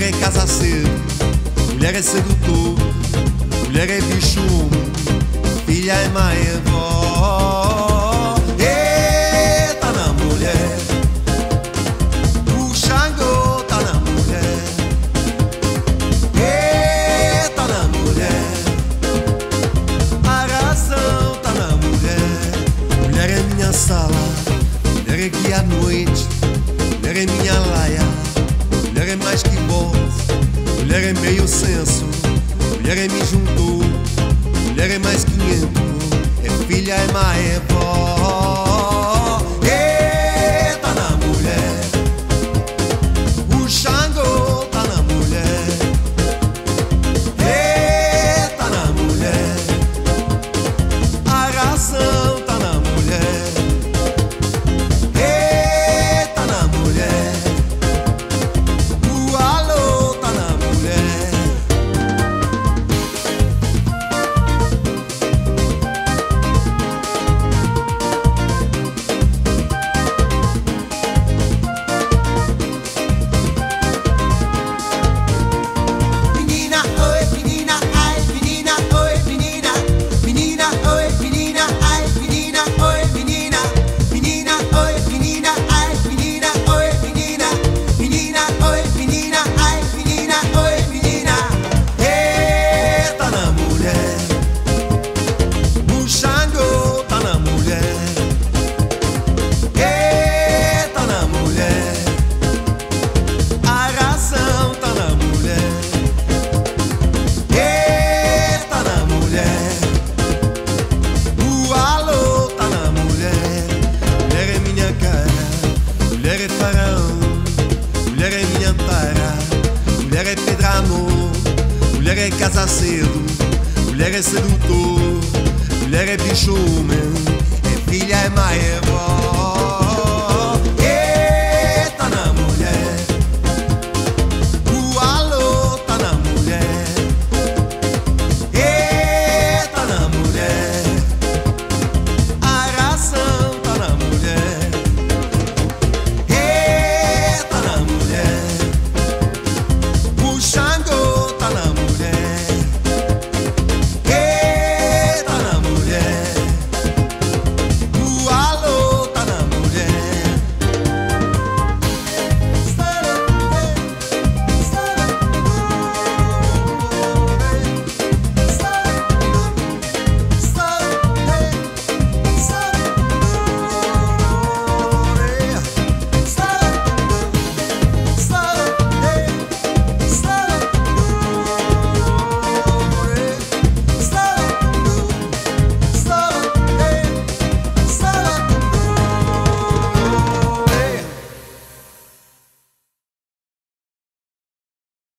é casa cedo, mulher é sedutor, mulher é bicho, filha é mãe, é vó. Eita na mulher, o Xangô tá na mulher. Eita na mulher, a razão tá na mulher. Mulher é minha sala, mulher é guia à noite, mulher é minha laia, mulher é mais que voz, mulher é meio senso, mulher é me juntou, mulher é mais 500, é filha, é mãe, é vó. Eita na mulher, o Xangô tá na mulher. Eita na mulher, a razão tá na mulher. Eita na mulher, o alô tá na mulher. Menina, oi, menina, ai, menina, oi, menina. Menina, oi, menina, ai, menina, oi, menina. Menina, oi, menina, ai, menina, oi, menina. Menina, oi, menina, ai, menina, oi, menina. Eita na mulher, o Xangô tá na mulher. Eita na mulher, a razão tá na mulher. Eita na mulher, o alô tá na mulher. Mulher é minha cara, mulher é faraó, mulher é minha tara, mulher é pedra amor, mulher é casa cedo, mulher é sedutor, mulher é bicho homem, é filha, é mãe, é vó.